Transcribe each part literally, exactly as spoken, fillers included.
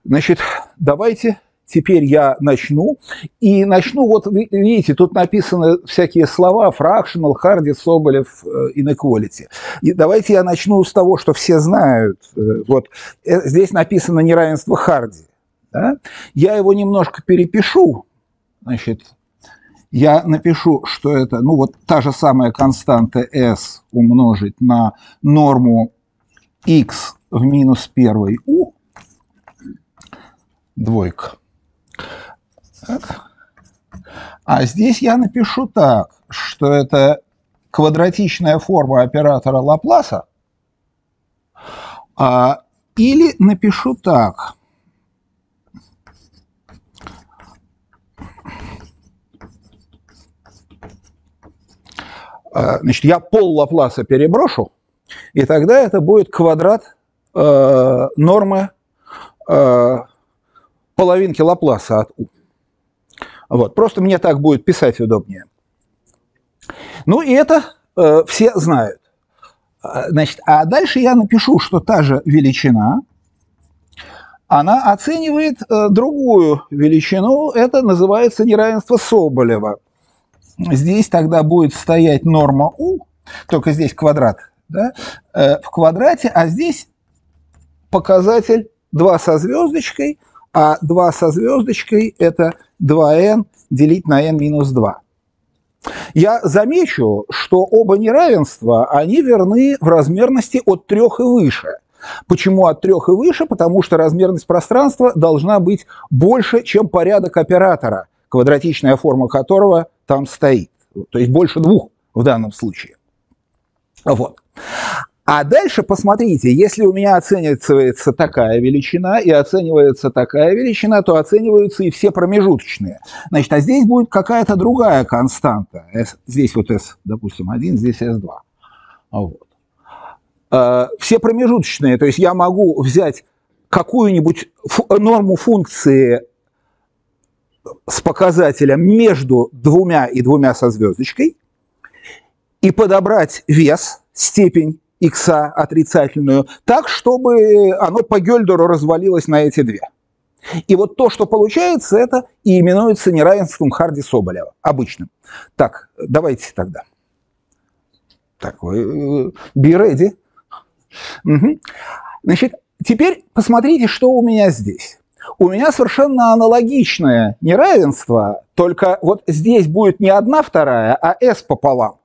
Значит, давайте теперь я начну. И начну, вот видите, тут написаны всякие слова: fractional, Харди, Соболев, inequality. И давайте я начну с того, что все знают. Вот здесь написано неравенство Харди. Да? Я его немножко перепишу. Значит, я напишу, что это, ну, вот та же самая константа s умножить на норму x в минус первой u, двойка. Так. А здесь я напишу так, что это квадратичная форма оператора Лапласа, а, или напишу так. Значит, я пол Лапласа переброшу, и тогда это будет квадрат э, нормы э, половинки Лапласа от u. Вот. Просто мне так будет писать удобнее. Ну и это э, все знают. Значит, а дальше я напишу, что та же величина, она оценивает э, другую величину, это называется неравенство Соболева. Здесь тогда будет стоять норма u, только здесь квадрат, да, э, в квадрате, а здесь показатель два со звездочкой, а два со звездочкой это два эн делить на n минус два. Я замечу, что оба неравенства, они верны в размерности от трёх и выше. Почему от трёх и выше? Потому что размерность пространства должна быть больше, чем порядок оператора, квадратичная форма которого там стоит. То есть больше двух в данном случае. Вот. А дальше посмотрите, если у меня оценивается такая величина и оценивается такая величина, то оцениваются и все промежуточные. Значит, а здесь будет какая-то другая константа. S, здесь вот s, допустим, один, здесь эс два. Вот. Все промежуточные, то есть я могу взять какую-нибудь норму функции с показателем между двумя и двумя со звездочкой и подобрать вес, степень x отрицательную, так, чтобы оно по Гёльдеру развалилось на эти две. И вот то, что получается, это и именуется неравенством Харди-Соболева, обычным. Так, давайте тогда. Так, вы be ready. Угу. Значит, теперь посмотрите, что у меня здесь. У меня совершенно аналогичное неравенство, только вот здесь будет не одна вторая, а s пополам.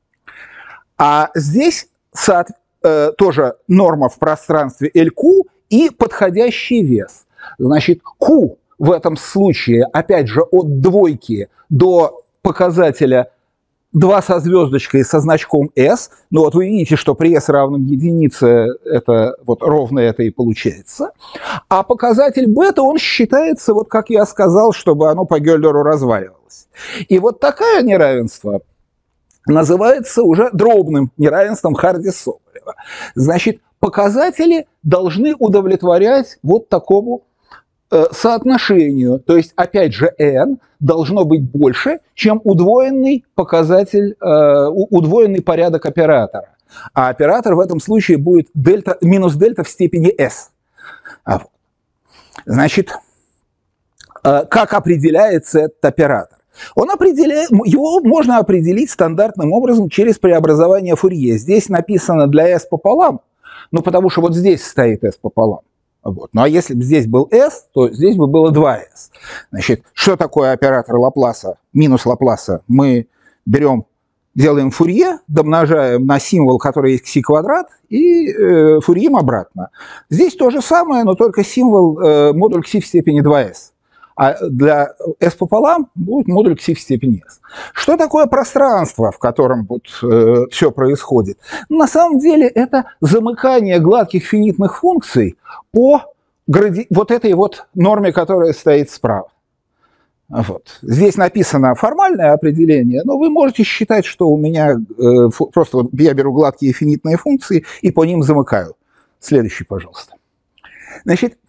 А здесь сад, э, тоже норма в пространстве эл кью и подходящий вес. Значит, Q в этом случае, опять же, от двойки до показателя два со звездочкой со значком s. Ну вот вы видите, что при s равном единице это вот ровно это и получается. А показатель бета, он считается, вот как я сказал, чтобы оно по Гёльдеру разваливалось. И вот такое неравенство называется уже дробным неравенством Харди-Соболева. Значит, показатели должны удовлетворять вот такому э, соотношению. То есть, опять же, n должно быть больше, чем удвоенный показатель, э, удвоенный порядок оператора. А оператор в этом случае будет дельта, минус дельта в степени s. А вот. Значит, э, как определяется этот оператор? Он определяет, его можно определить стандартным образом через преобразование Фурье. Здесь написано для s пополам, ну потому что вот здесь стоит s пополам. Вот. Ну а если бы здесь был s, то здесь бы было два эс. Значит, что такое оператор Лапласа, минус Лапласа? Мы берем, делаем Фурье, домножаем на символ, который есть кси квадрат, и э, фурьем обратно. Здесь то же самое, но только символ э, модуль кси в степени два эс. А для s пополам будет модуль кси в степени s. Что такое пространство, в котором вот, э, все происходит? На самом деле это замыкание гладких финитных функций по гради... вот этой вот норме, которая стоит справа. Вот. Здесь написано формальное определение, но вы можете считать, что у меня э, фу... просто вот я беру гладкие финитные функции и по ним замыкаю. Следующий, пожалуйста. Значит,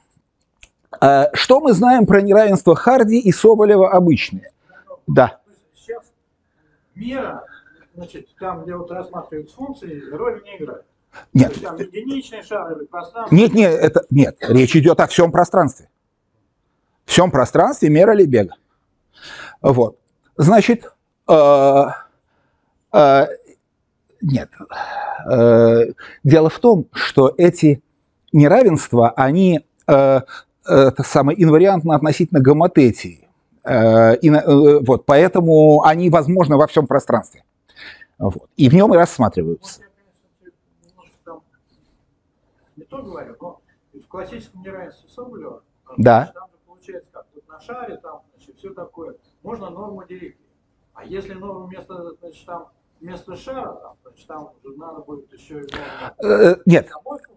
что мы знаем про неравенство Харди и Соболева обычные? Да. Сейчас мера, значит, там, где вот рассматриваются функции, роль не играет. Нет. То есть, там единичный шар или пространство. Нет, нет, это, нет, речь идет о всем пространстве. всем пространстве мера Лебега. Вот. Значит, э, э, нет. Э, дело в том, что эти неравенства, они э, это самое, инвариантно относительно гомотетии. Э, и, э, вот, поэтому они возможны во всем пространстве. Вот. И в нем и рассматриваются. Не то говорю, но в классическом неравенстве Соболева, да. Там же получается как, вот на шаре там, значит, все такое, можно норму делить. А если норму вместо, значит, там, вместо шара, там, значит, там уже надо будет еще и норму. Нет.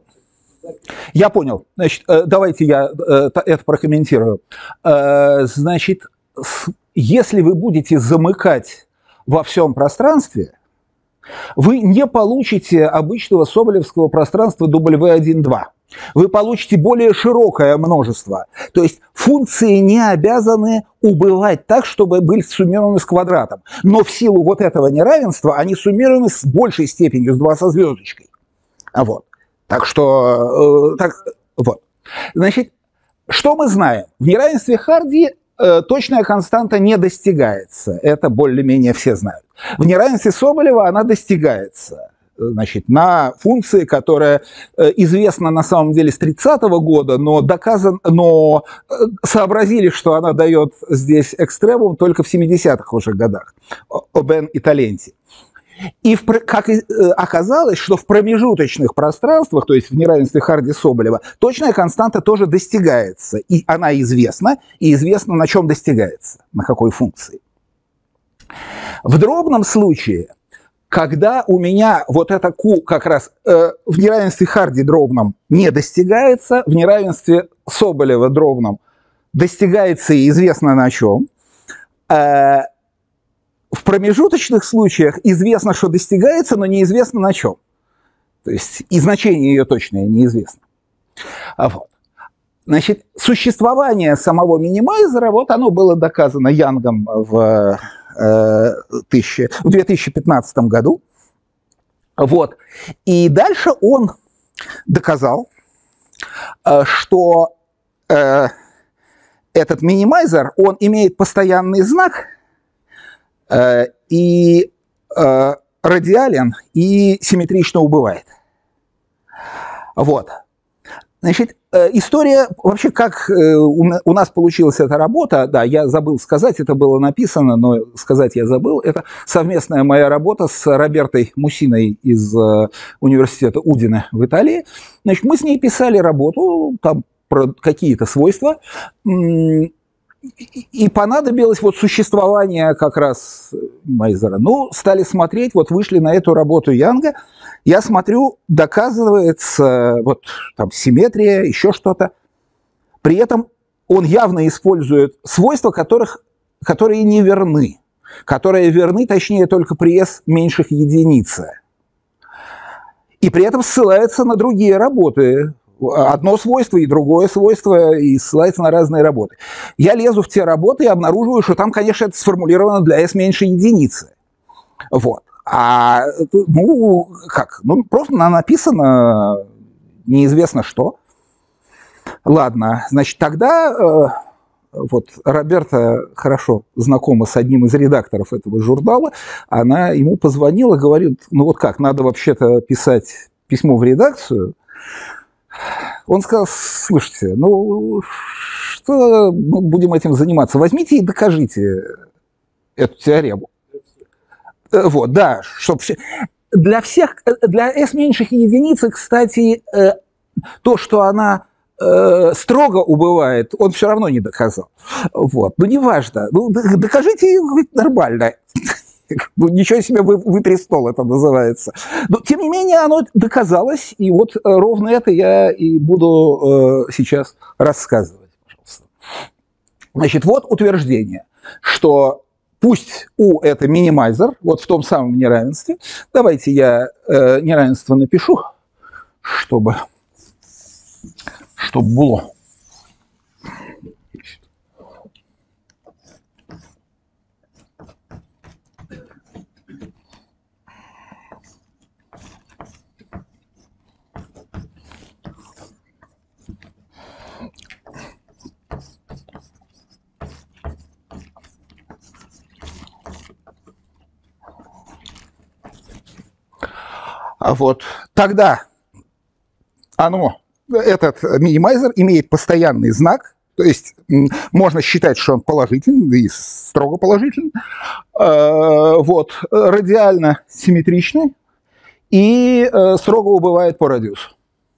Я понял. Значит, давайте я это прокомментирую. Значит, если вы будете замыкать во всем пространстве, вы не получите обычного соболевского пространства дабл ю один два. Вы получите более широкое множество. То есть функции не обязаны убывать так, чтобы были суммированы с квадратом. Но в силу вот этого неравенства они суммированы с большей степенью, с два со звездочкой. Вот. Так что, э, так, вот. Значит, что мы знаем? В неравенстве Харди э, точная константа не достигается. Это более-менее все знают. В неравенстве Соболева она достигается. Значит, на функции, которая э, известна на самом деле с тридцатого года, но, доказан, но э, сообразили, что она дает здесь экстремум только в семидесятых уже годах. Обен и Таленти. И в, как оказалось, что в промежуточных пространствах, то есть в неравенстве Харди-Соболева, точная константа тоже достигается. И она известна, и известно, на чем достигается, на какой функции. В дробном случае, когда у меня вот это Q как раз э, в неравенстве Харди дробном не достигается, в неравенстве Соболева дробном достигается и известно на чем, э, в промежуточных случаях известно, что достигается, но неизвестно на чем. То есть и значение ее точное неизвестно. Вот. Значит, существование самого минимайзера, вот оно было доказано Янгом в, э, тысячи, в две тысячи пятнадцатом году. Вот. И дальше он доказал, э, что э, этот минимайзер, он имеет постоянный знак, и э, радиален, и симметрично убывает. Вот. Значит, э, история, вообще, как э, у, у нас получилась эта работа, да, я забыл сказать, это было написано, но сказать я забыл, это совместная моя работа с Робертой Мусиной из э, университета Удине в Италии. Значит, мы с ней писали работу, там, про какие-то свойства, и понадобилось вот существование как раз Майзера. Ну, стали смотреть, вот вышли на эту работу Янга. Я смотрю, доказывается вот там симметрия, еще что-то. При этом он явно использует свойства, которых, которые не верны. Которые верны, точнее, только при S меньших единицы. И при этом ссылается на другие работы. Одно свойство и другое свойство, и ссылается на разные работы. Я лезу в те работы и обнаруживаю, что там, конечно, это сформулировано для S меньше единицы. Вот. А, ну, как? Ну, просто написано неизвестно что. Ладно, значит, тогда э, вот Роберта хорошо знакома с одним из редакторов этого журнала. Она ему позвонила, говорит, ну вот как, надо вообще-то писать письмо в редакцию. Он сказал, слушайте, ну что мы будем этим заниматься? Возьмите и докажите эту теорему. Вот, да, чтобы для всех, для S меньших единиц, кстати, то, что она строго убывает, он все равно не доказал. Вот, ну неважно, ну докажите нормально. Ну, ничего себе, вы, вытрястол это называется. Но, тем не менее, оно доказалось, и вот ровно это я и буду э, сейчас рассказывать. Пожалуйста. Значит, вот утверждение, что пусть U – это минимайзер, вот в том самом неравенстве. Давайте я э, неравенство напишу, чтобы, чтобы было. Вот. Тогда оно, этот минимайзер имеет постоянный знак, то есть можно считать, что он положительный и строго положительный, вот, радиально симметричный и строго убывает по радиусу.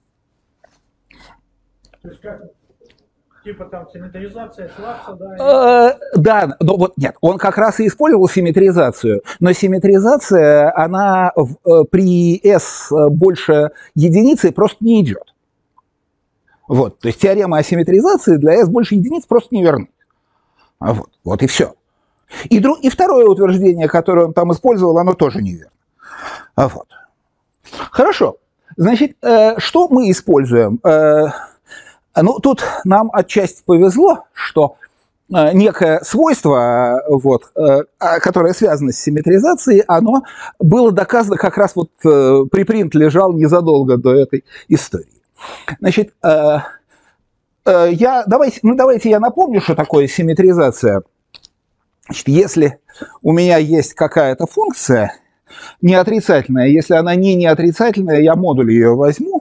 То есть как, типа там симметризация Шварца, да? Э, да, но вот нет, он как раз и использовал симметризацию, но симметризация, она в, при S больше единицы просто не идет. Вот, то есть теорема о симметризации для S больше единиц просто не верны. Вот, вот и все. И, друг, и второе утверждение, которое он там использовал, оно тоже неверно. Вот. Хорошо. Значит, э, что мы используем? Э, ну, тут нам отчасти повезло, что э, некое свойство, вот, э, которое связано с симметризацией, оно было доказано как раз вот э, препринт лежал незадолго до этой истории. Значит, э, э, я, давайте, ну, давайте я напомню, что такое симметризация. Значит, если у меня есть какая-то функция неотрицательная, если она не неотрицательная, я модуль ее возьму.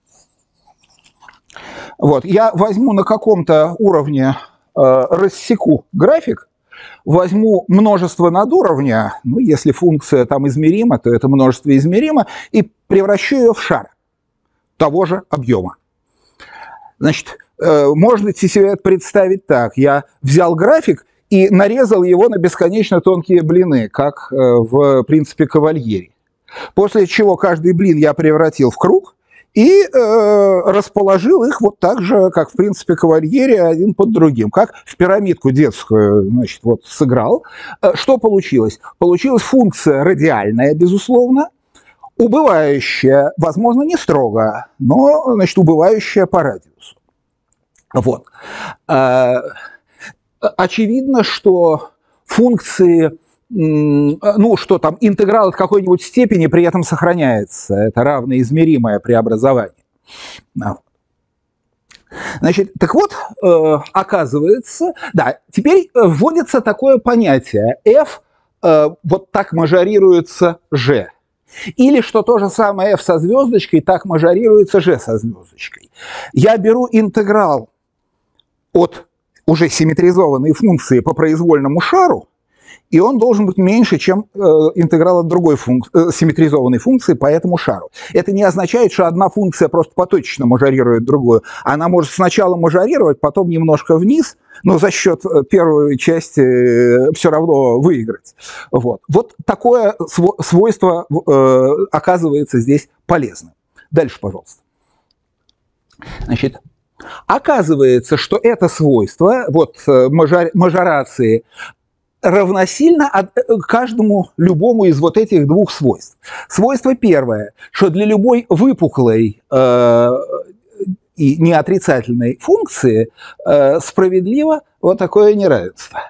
Вот, я возьму на каком-то уровне, э, рассеку график, возьму множество надуровня, ну, если функция там измерима, то это множество измеримо, и превращу ее в шар того же объема. Значит, э, можете себе это представить так. Я взял график и нарезал его на бесконечно тонкие блины, как э, в принципе Кавальери. После чего каждый блин я превратил в круг и э, расположил их вот так же, как в принципе Кавальери, один под другим, как в пирамидку детскую, значит, вот сыграл. Э, что получилось? Получилась функция радиальная, безусловно, убывающая, возможно, не строго, но, значит, убывающая по радиусу. Вот. Очевидно, что функции, ну, что там, интеграл от какой-нибудь степени при этом сохраняется. Это равноизмеримое преобразование. Значит, так вот, оказывается, да, теперь вводится такое понятие F, вот так мажорируется G. Или, что то же самое f со звездочкой, так мажорируется g со звездочкой. Я беру интеграл от уже симметризованной функции по произвольному шару, и он должен быть меньше, чем э, интеграл от другой функ... э, симметризованной функции по этому шару. Это не означает, что одна функция просто поточечно мажорирует другую. Она может сначала мажорировать, потом немножко вниз, но за счет первой части все равно выиграть. Вот, вот такое свойство э, оказывается здесь полезным. Дальше, пожалуйста. Значит, оказывается, что это свойство, вот мажор, мажорации, равносильно каждому, любому из вот этих двух свойств. Свойство первое, что для любой выпуклой э, и неотрицательной функции э, справедливо вот такое неравенство.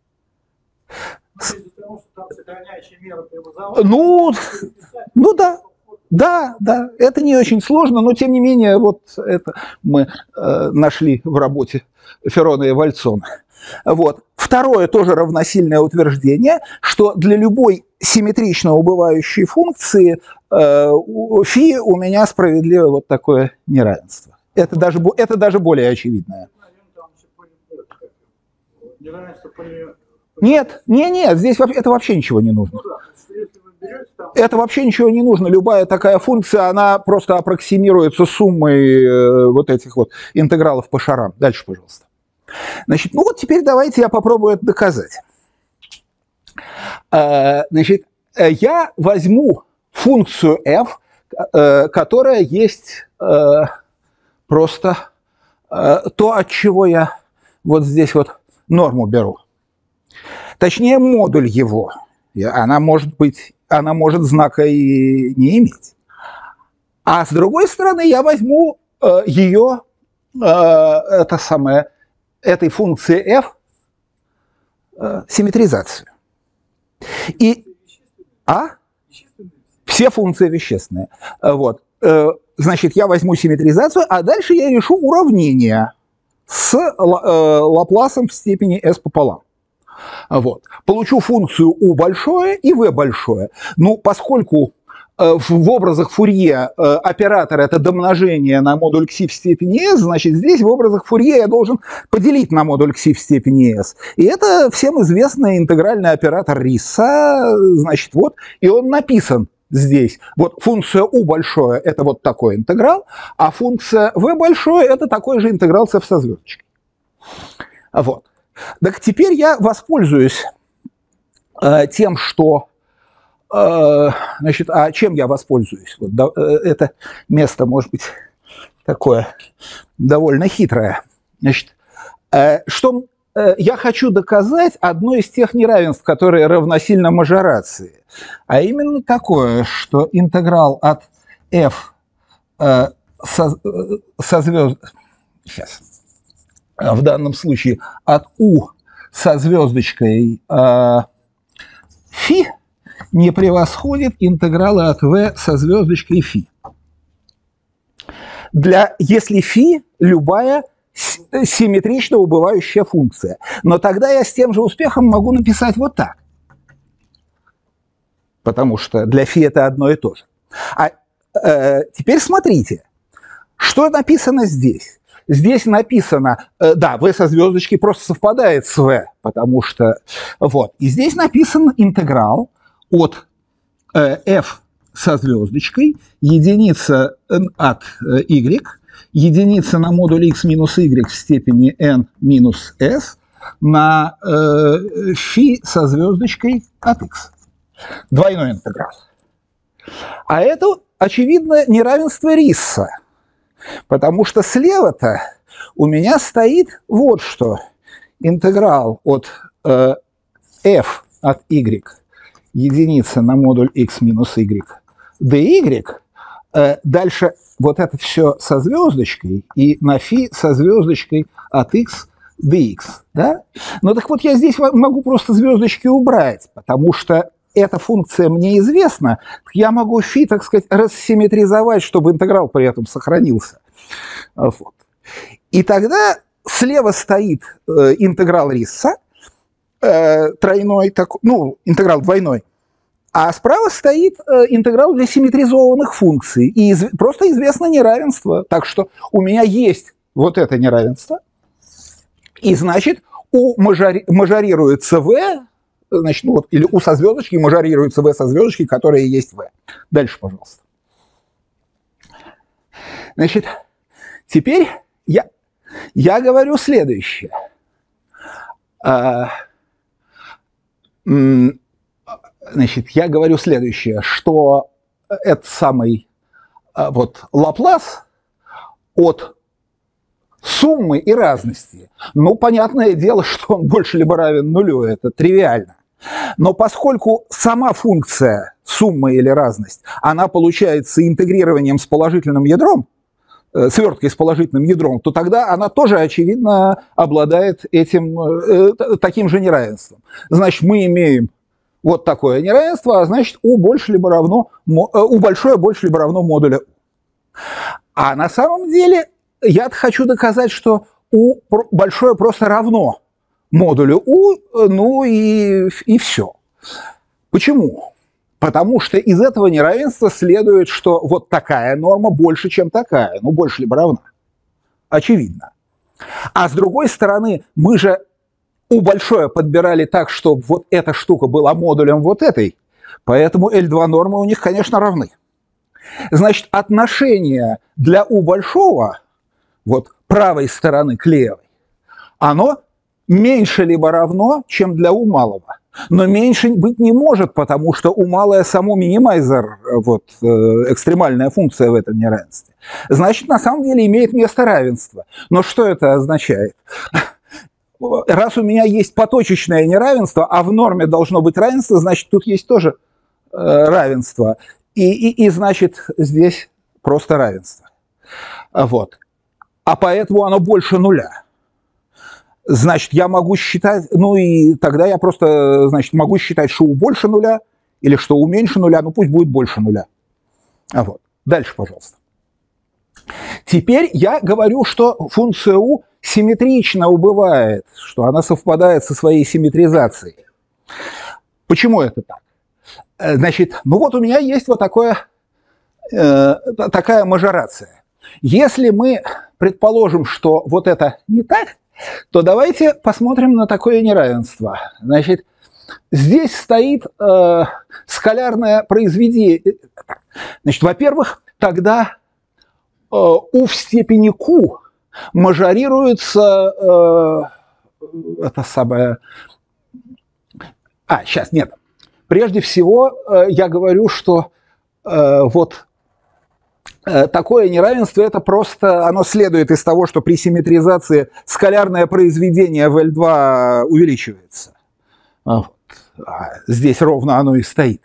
Ну, ну да, да, да, это не очень сложно, но тем не менее вот это мы э, нашли в работе Феррона и Вальцона. Вот. Второе тоже равносильное утверждение, что для любой симметрично убывающей функции э, фи у меня справедливо вот такое неравенство. Это даже, это даже более очевидное. Нет, нет, нет, здесь это вообще ничего не нужно. Это вообще ничего не нужно. Любая такая функция, она просто аппроксимируется суммой э, вот этих вот интегралов по шарам. Дальше, пожалуйста. Значит, ну вот теперь давайте я попробую это доказать. Значит, я возьму функцию f, которая есть просто то, от чего я вот здесь вот норму беру. Точнее, модуль его. Она может быть, она может знака и не иметь. А с другой стороны, я возьму ее, это самое, этой функции f э, симметризацию. И а? Все функции вещественные. Вот. Э, значит, я возьму симметризацию, а дальше я решу уравнение с э, Лапласом в степени s пополам. Вот. Получу функцию u большое и v большое. Ну, поскольку в образах Фурье оператор – это домножение на модуль кси в степени s, значит, здесь в образах Фурье я должен поделить на модуль кси в степени s. И это всем известный интегральный оператор Риса, значит, вот, и он написан здесь. Вот функция u большое – это вот такой интеграл, а функция v большое – это такой же интеграл с f со звездочкой. Вот. Так теперь я воспользуюсь э, тем, что Значит, а чем я воспользуюсь? Вот, да, это место, может быть, такое довольно хитрое. Значит, что я хочу доказать одно из тех неравенств, которые равносильно мажорации, а именно такое, что интеграл от f со, со звезд... Сейчас. В данном случае от u со звездочкой φ не превосходит интегралы от v со звездочкой φ. Для, если φ любая симметрично убывающая функция. Но тогда я с тем же успехом могу написать вот так. Потому что для φ это одно и то же. А э, теперь смотрите, что написано здесь. Здесь написано, э, да, v со звездочкой просто совпадает с v, потому что, вот. И здесь написан интеграл от э, f со звездочкой, единица от э, y, единица на модуль x минус y в степени n минус s на э, φ со звездочкой от x. Двойной интеграл. А это, очевидно, неравенство Риса, потому что слева-то у меня стоит вот что. Интеграл от э, f от y единица на модуль x минус y dy, э, дальше вот это все со звездочкой и на φ со звездочкой от x dx. Да? Ну так вот я здесь могу просто звездочки убрать, потому что эта функция мне известна, я могу φ, так сказать, рассимметризовать, чтобы интеграл при этом сохранился. Вот. И тогда слева стоит э, интеграл Риса, тройной, такой, ну, интеграл двойной, а справа стоит э, интеграл для симметризованных функций. И из, просто известно неравенство. Так что у меня есть вот это неравенство. И значит, у мажори, мажорируется v, значит, ну вот, или у со звездочки мажорируется v со звездочки, которая есть v. Дальше, пожалуйста. Значит, теперь я, я говорю следующее. Значит, я говорю следующее, что этот самый вот Лаплас от суммы и разности, ну, понятное дело, что он больше либо равен нулю, это тривиально. Но поскольку сама функция суммы или разность, она получается интегрированием с положительным ядром, сверткой с положительным ядром, то тогда она тоже, очевидно, обладает этим, э, таким же неравенством. Значит, мы имеем вот такое неравенство, а значит, u больше либо равно, u большое больше либо равно модуля u. А на самом деле я хочу доказать, что u большое просто равно модулю u, ну и, и все. Почему? Потому что из этого неравенства следует, что вот такая норма больше, чем такая. Ну, больше либо равна. Очевидно. А с другой стороны, мы же u большое подбирали так, чтобы вот эта штука была модулем вот этой. Поэтому эль два нормы у них, конечно, равны. Значит, отношение для u большого, вот правой стороны к левой, оно меньше либо равно, чем для u малого. Но меньше быть не может, потому что у малое само минимайзер, вот, э, экстремальная функция в этом неравенстве. Значит, на самом деле имеет место равенство. Но что это означает? Раз у меня есть поточечное неравенство, а в норме должно быть равенство, значит, тут есть тоже э, равенство. И, и, и, значит, здесь просто равенство. Вот. А поэтому оно больше нуля. Значит, я могу считать, ну и тогда я просто, значит, могу считать, что u больше нуля, или что u меньше нуля, ну пусть будет больше нуля. А вот. Дальше, пожалуйста. Теперь я говорю, что функция u симметрично убывает, что она совпадает со своей симметризацией. Почему это так? Значит, ну вот у меня есть вот такое э, такая мажорация. Если мы предположим, что вот это не так, то давайте посмотрим на такое неравенство. Значит, здесь стоит э, скалярное произведение. Значит, во-первых, тогда э, u в степени q мажорируется э, это самое... А, сейчас, нет. Прежде всего, э, я говорю, что э, вот э, такое неравенство, это просто, оно следует из того, что при симметризации скалярное произведение в L два увеличивается. Вот. А здесь ровно оно и стоит.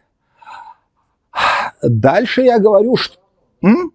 Дальше я говорю, что... М?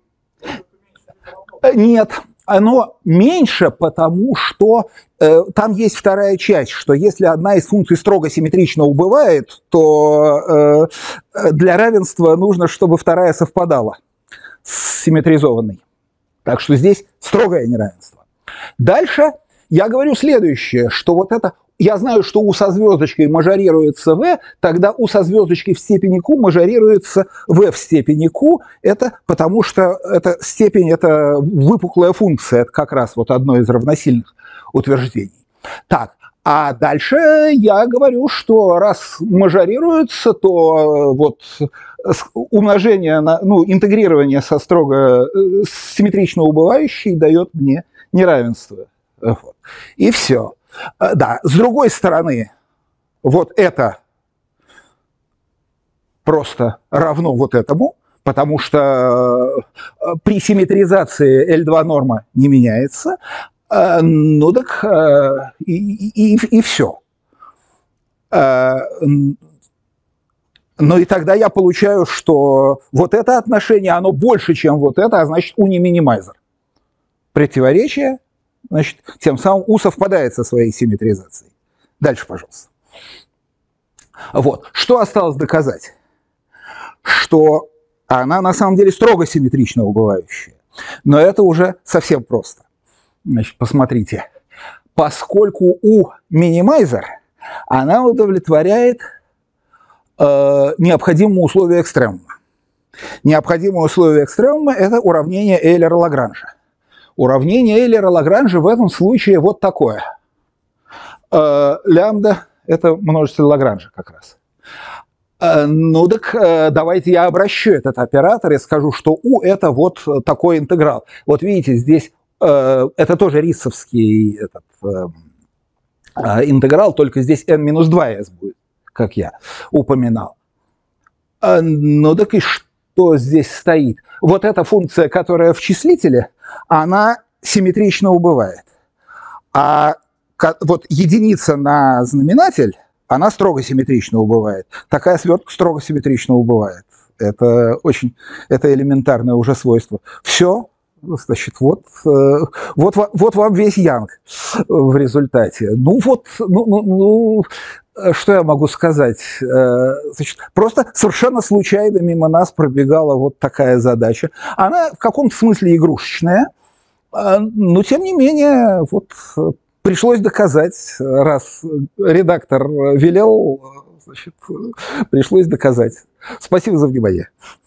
Нет, оно меньше, потому что э, там есть вторая часть, что если одна из функций строго симметрично убывает, то э, для равенства нужно, чтобы вторая совпадала с симметризованной. Так что здесь строгое неравенство. Дальше я говорю следующее, что вот это... Я знаю, что u со звездочкой мажорируется v, тогда u со звездочкой в степени q мажорируется v в степени q. Это потому что эта степень – это выпуклая функция, это как раз вот одно из равносильных утверждений. Так, а дальше я говорю, что раз мажорируется, то вот умножение, на, ну, интегрирование со строго симметрично убывающей дает мне неравенство. Вот. И все. Да, с другой стороны, вот это просто равно вот этому, потому что при симметризации L два норма не меняется, ну так и, и, и все. Ну и тогда я получаю, что вот это отношение, оно больше, чем вот это, а значит уни-минимайзер. Противоречие. Значит, тем самым u совпадает со своей симметризацией. Дальше, пожалуйста. Вот. Что осталось доказать? Что она на самом деле строго симметрично убывающая. Но это уже совсем просто. Значит, посмотрите. Поскольку u минимайзер, она удовлетворяет э, необходимому условию экстремума. Необходимое условие экстремума – это уравнение Эйлера-Лагранжа. Уравнение Эйлера-Лагранжа в этом случае вот такое. Э, лямбда – это множитель Лагранжа как раз. Э, ну так э, давайте я обращу этот оператор и скажу, что u – это вот такой интеграл. Вот видите, здесь э, это тоже риссовский этот, э, э, интеграл, только здесь n минус два s будет, как я упоминал. Э, ну так и что здесь стоит? Вот эта функция, которая в числителе, она симметрично убывает. А вот единица на знаменатель, она строго симметрично убывает. Такая свертка строго симметрично убывает. Это очень, это элементарное уже свойство. Все, значит, вот, вот, вот вам весь Янг в результате. Ну вот, ну, ну, ну что я могу сказать? Значит, просто совершенно случайно мимо нас пробегала вот такая задача. Она в каком-то смысле игрушечная, но тем не менее вот пришлось доказать, раз редактор велел, значит, пришлось доказать. Спасибо за внимание.